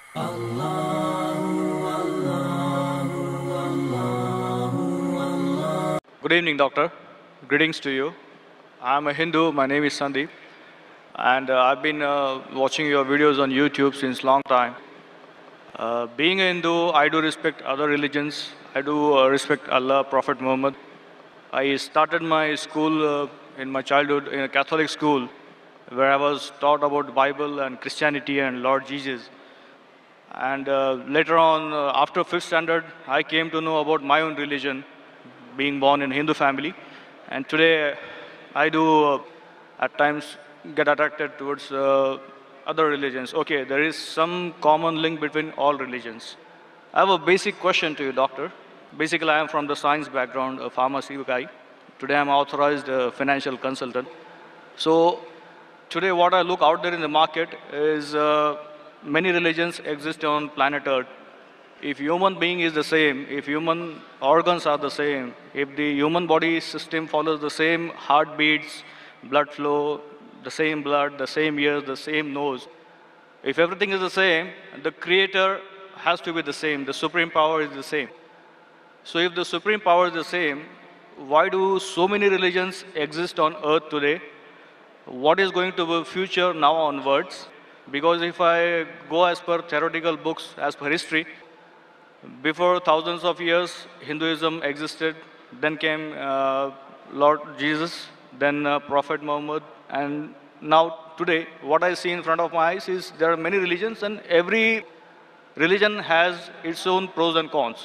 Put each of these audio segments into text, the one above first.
Good evening, doctor. Greetings to you. I'm a Hindu. My name is Sandeep, and I've been watching your videos on YouTube since long time. Being a Hindu, I do respect other religions. I do respect Allah, Prophet Muhammad. I started my school in my childhood in a Catholic school, where I was taught about Bible and Christianity and Lord Jesus. And later on, after fifth standard, I came to know about my own religion, being born in a Hindu family. And today, I do at times get attracted towards other religions. Okay, there is some common link between all religions. I have a basic question to you, doctor. Basically, I am from the science background, a pharmacy guy. Today, I'm authorized financial consultant. So today, what I look out there in the market is many religions exist on planet Earth. If human being is the same, if human organs are the same, if the human body system follows the same heartbeats, blood flow, the same blood, the same ears, the same nose, if everything is the same, the creator has to be the same, the supreme power is the same. So if the supreme power is the same, why do so many religions exist on earth today? What is going to be future now onwards? Because if I go as per theoretical books, as per history, before thousands of years, Hinduism existed. Then came Lord Jesus, then Prophet Muhammad, and now today, what I see in front of my eyes is there are many religions, and every religion has its own pros and cons.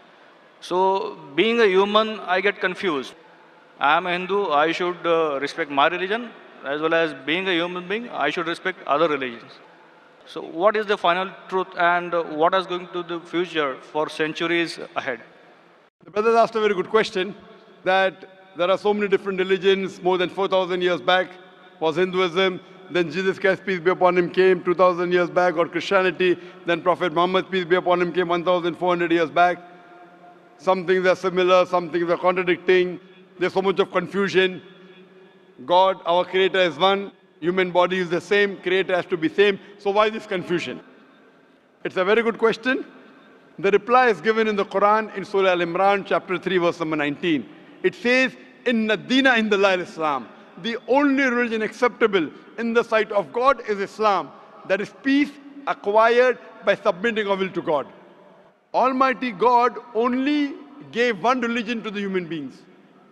So, being a human, I get confused. I am a Hindu, I should respect my religion, as well as being a human being, I should respect other religions. So what is the final truth and what is going to the future for centuries ahead? The brother asked a very good question, that there are so many different religions. More than 4,000 years back was Hinduism. Then Jesus Christ, peace be upon him, came 2,000 years back, or Christianity. Then Prophet Muhammad, peace be upon him, came 1,400 years back. Some things are similar, some things are contradicting. There's so much of confusion. God, our creator, is one. Human body is the same, creator has to be same. So why this confusion? It's a very good question. The reply is given in the Quran in Surah Al-Imran, chapter 3, verse number 19. It says, Inna Dina Indallah Islam. The only religion acceptable in the sight of God is Islam. That is peace acquired by submitting our will to God. Almighty God only gave one religion to the human beings.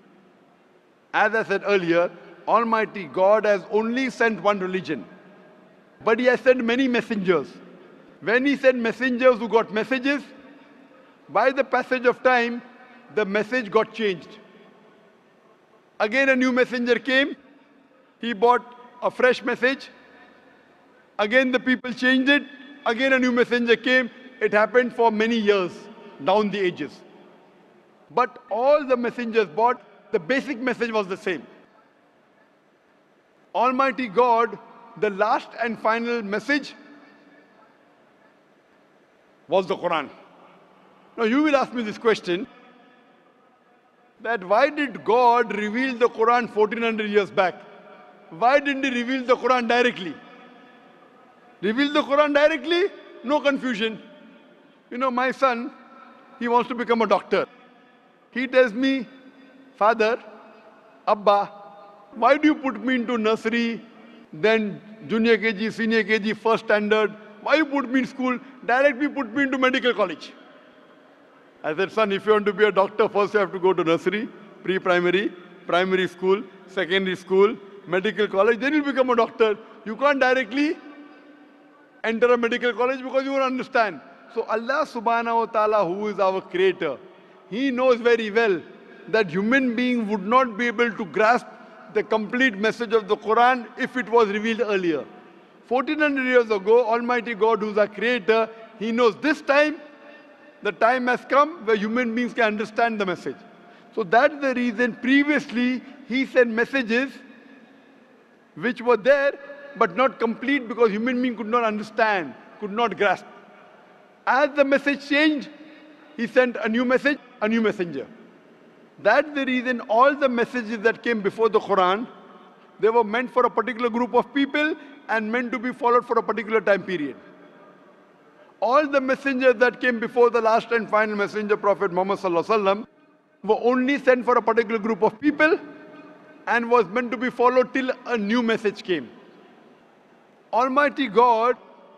As I said earlier, Almighty God has only sent one religion. But He has sent many messengers. When He sent messengers who got messages, by the passage of time, the message got changed. Again a new messenger came. He brought a fresh message. Again the people changed it. Again a new messenger came. It happened for many years, down the ages. But all the messengers brought, the basic message was the same. Almighty God, the last and final message was the Quran. Now you will ask me this question, that why did God reveal the Quran 1400 years back? Why didn't He reveal the Quran directly? Reveal the Quran directly? No confusion. You know, my son, he wants to become a doctor. He tells me, Father, Abba, why do you put me into nursery, then junior KG, senior KG, first standard? Why you put me in school? Directly put me into medical college. I said, son, if you want to be a doctor, first you have to go to nursery, pre-primary, primary school, secondary school, medical college, then you'll become a doctor. You can't directly enter a medical college because you won't understand. So Allah subhanahu wa ta'ala, who is our creator, He knows very well that human being would not be able to grasp the complete message of the Quran if it was revealed earlier. 1400 years ago, Almighty God, who is our creator, He knows this time, the time has come where human beings can understand the message. So that's the reason previously He sent messages which were there but not complete because human being could not understand, could not grasp. As the message changed, He sent a new message, a new messenger. That's the reason all the messages that came before the Quran, they were meant for a particular group of people and meant to be followed for a particular time period. All the messengers that came before the last and final messenger, Prophet Muhammad Sallallahu Alaihi Wasallam, were only sent for a particular group of people and was meant to be followed till a new message came. Almighty God,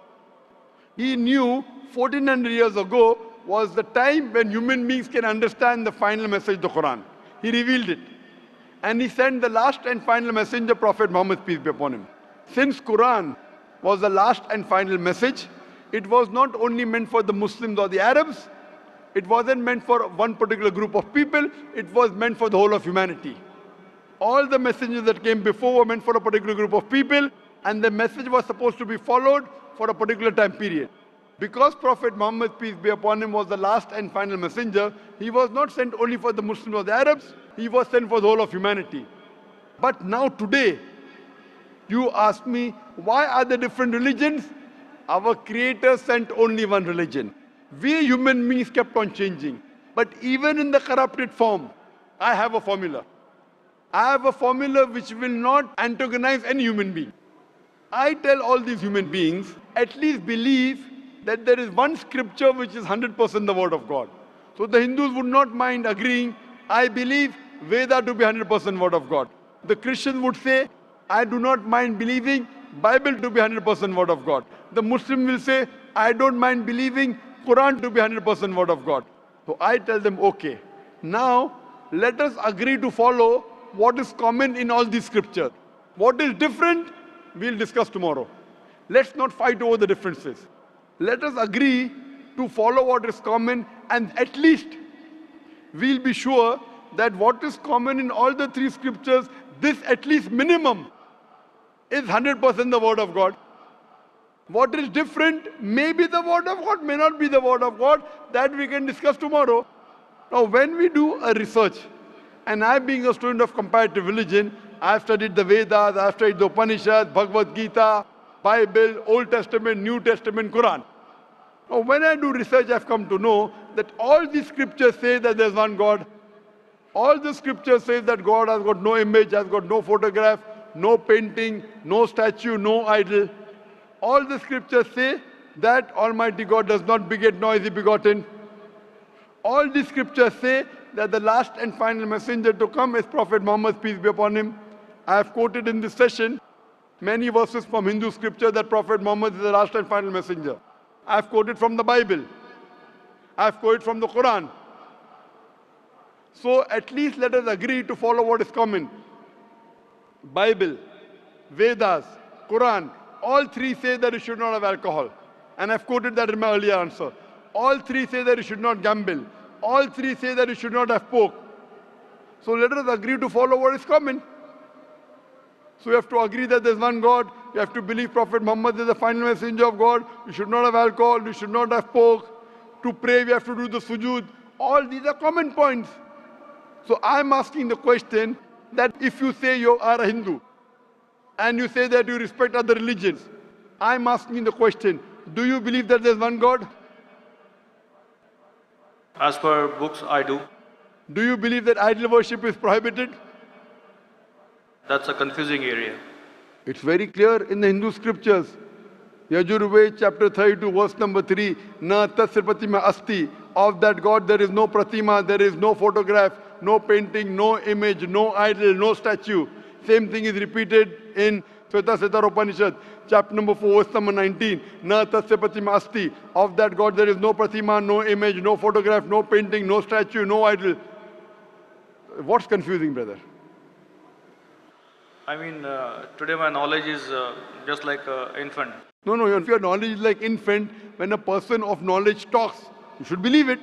He knew 1400 years ago was the time when human beings can understand the final message of the Quran. He revealed it. And He sent the last and final messenger, Prophet Muhammad, peace be upon him. Since Quran was the last and final message, it was not only meant for the Muslims or the Arabs, it wasn't meant for one particular group of people, it was meant for the whole of humanity. All the messengers that came before were meant for a particular group of people, and the message was supposed to be followed for a particular time period. Because Prophet Muhammad, peace be upon him, was the last and final messenger, he was not sent only for the Muslims or the Arabs, he was sent for the whole of humanity. But now today, you ask me, why are there different religions? Our Creator sent only one religion. We human beings kept on changing. But even in the corrupted form, I have a formula. I have a formula which will not antagonize any human being. I tell all these human beings, at least believe that there is one scripture which is 100% the word of God. So the Hindus would not mind agreeing, I believe Veda to be 100% word of God. The Christians would say, I do not mind believing Bible to be 100% word of God. The Muslim will say, I don't mind believing Quran to be 100% word of God. So I tell them, okay, now let us agree to follow what is common in all these scriptures. What is different, we'll discuss tomorrow. Let's not fight over the differences. Let us agree to follow what is common, and at least we'll be sure that what is common in all the three scriptures, this at least minimum is 100% the word of God. What is different may be the word of God, may not be the word of God. That we can discuss tomorrow. Now, when we do a research, and I being a student of comparative religion, I have studied the Vedas, I have studied the Upanishads, Bhagavad Gita, Bible, Old Testament, New Testament, Quran. Now, when I do research, I've come to know that all these scriptures say that there's one God. All the scriptures say that God has got no image, has got no photograph, no painting, no statue, no idol. All the scriptures say that Almighty God does not beget nor is He begotten. All the scriptures say that the last and final messenger to come is Prophet Muhammad, peace be upon him. I have quoted in this session many verses from Hindu scripture that Prophet Muhammad is the last and final messenger. I have quoted from the Bible. I have quoted from the Quran. So at least let us agree to follow what is common. Bible, Vedas, Quran, all three say that you should not have alcohol. And I've quoted that in my earlier answer. All three say that you should not gamble. All three say that you should not have pork. So let us agree to follow what is common. So you have to agree that there's one God. You have to believe Prophet Muhammad is the final messenger of God. You should not have alcohol. You should not have pork. To pray, we have to do the sujood. All these are common points. So I'm asking the question that if you say you are a Hindu and you say that you respect other religions, I'm asking the question, do you believe that there's one God? As per books, I do. Do you believe that idol worship is prohibited? That's a confusing area. It's very clear in the Hindu scriptures. Yajurved chapter 32 verse number 3, Na tasya pratima asti. Of that God there is no pratima, there is no photograph, no painting, no image, no idol, no statue. Same thing is repeated in Shveta Upanishad, chapter number 4, verse number 19. Na tasya pratima asti. Of that God there is no pratima, no image, no photograph, no painting, no statue, no idol. What's confusing, brother? I mean, today my knowledge is just like an infant. No, if your knowledge is like infant, when a person of knowledge talks, you should believe it.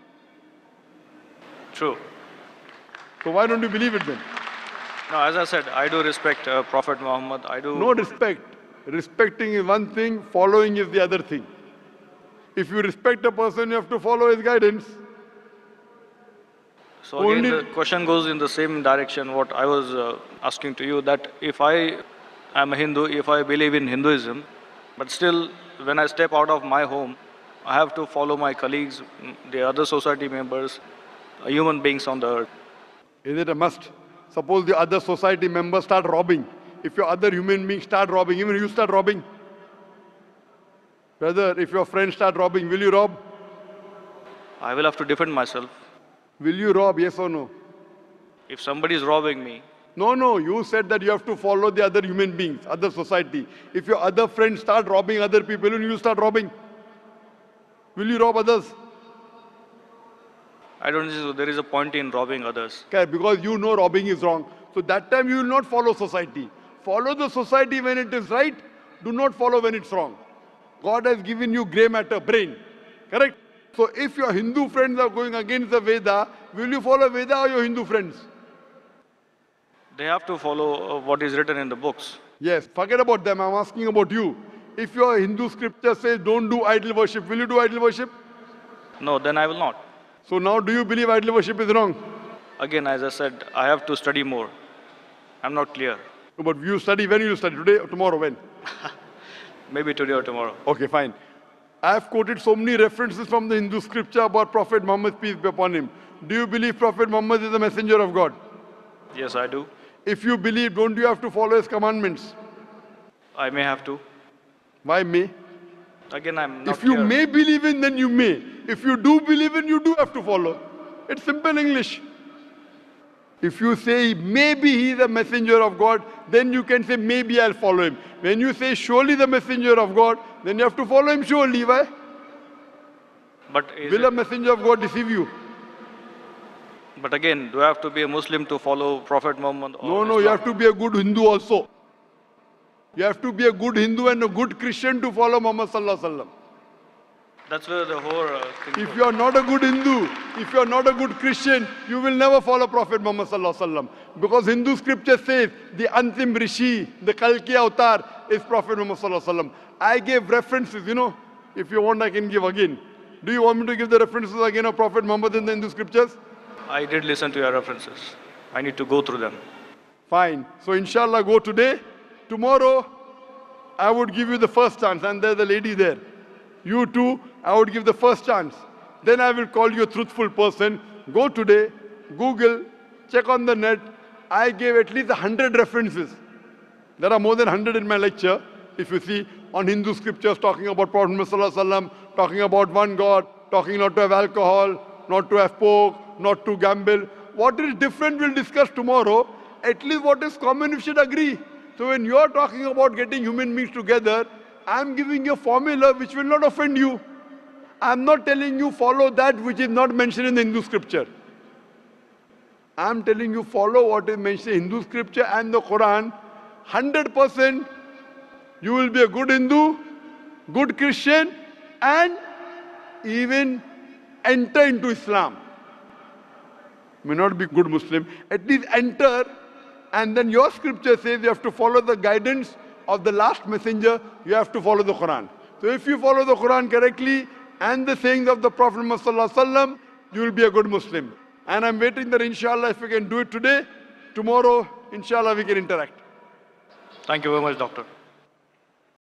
True. So why don't you believe it then? No, as I said, I do respect Prophet Muhammad. I do. No respect. Respecting is one thing, following is the other thing. If you respect a person, you have to follow his guidance. So again, the question goes in the same direction what I was asking to you, that if I am a Hindu, if I believe in Hinduism, but still when I step out of my home, I have to follow my colleagues, the other society members, human beings on the earth. Is it a must? Suppose the other society members start robbing. If your other human beings start robbing, even you start robbing. Brother, if your friends start robbing, will you rob? I will have to defend myself. Will you rob, yes or no? If somebody is robbing me, No, you said that you have to follow the other human beings, other society. If your other friends start robbing other people, will you start robbing? Will you rob others? I don't think there is a point in robbing others. Okay, because you know robbing is wrong. So that time you will not follow society. Follow the society when it is right. Do not follow when it's wrong. God has given you grey matter, brain. Correct? So if your Hindu friends are going against the Veda, will you follow Veda or your Hindu friends? They have to follow what is written in the books. Yes, forget about them. I'm asking about you. If your Hindu scripture says don't do idol worship, will you do idol worship? No, then I will not. So now do you believe idol worship is wrong? Again, as I said, I have to study more. I'm not clear. No, but you study, when will you study? Today or tomorrow? When? Maybe today or tomorrow. Okay, fine. I have quoted so many references from the Hindu scripture about Prophet Muhammad, peace be upon him. Do you believe Prophet Muhammad is a messenger of God? Yes, I do. If you believe, don't you have to follow his commandments? I may have to. Why may? Again, I'm not If you clear. may believe in, then you may. If you do believe in, you do have to follow. It's simple English. If you say maybe he is a messenger of God, then you can say maybe I'll follow him. When you say surely the messenger of God, then you have to follow him surely. Why? But, is Will a it, messenger of God deceive you? but again, do I have to be a Muslim to follow Prophet Muhammad? Or No, you Islam? have to be a good Hindu also. You have to be a good Hindu and a good Christian to follow Muhammad Sallallahu Alaihi Wasallam. That's where the whole thing If goes. you are not a good Hindu, if you are not a good Christian, you will never follow Prophet Muhammad Sallallahu Alaihi Wasallam. Because Hindu scripture says the Antim Rishi, the Kalki Avatar is Prophet Muhammad Sallallahu Alaihi Wasallam. I gave references, if you want I can give again. Do you want me to give the references again of Prophet Muhammad in the Hindu scriptures? I did listen to your references. I need to go through them. Fine. So inshallah go today. Tomorrow, I would give you the first chance and there's a lady there. You too, I would give the first chance. Then I will call you a truthful person. Go today, Google, check on the net. I gave at least 100 references. There are more than 100 in my lecture. If you see on Hindu scriptures talking about Prophet Muhammad Sallallahu Alaihi Wasallam, talking about one God, talking not to have alcohol, not to have pork, not to gamble. What is different we'll discuss tomorrow. At least what is common we should agree. So when you are talking about getting human beings together, I am giving you a formula which will not offend you. I am not telling you follow that which is not mentioned in the Hindu scripture. I am telling you follow what is mentioned in Hindu scripture and the Quran. 100% you will be a good Hindu, good Christian and even enter into Islam. May not be good Muslim, at least enter, and then your scripture says you have to follow the guidance of the last messenger, you have to follow the Quran. So if you follow the Quran correctly and the sayings of the Prophet Muhammad Sallallahu Alaihi Wasallam, you will be a good Muslim. And I'm waiting that inshallah if we can do it today, tomorrow inshallah we can interact. Thank you very much, doctor.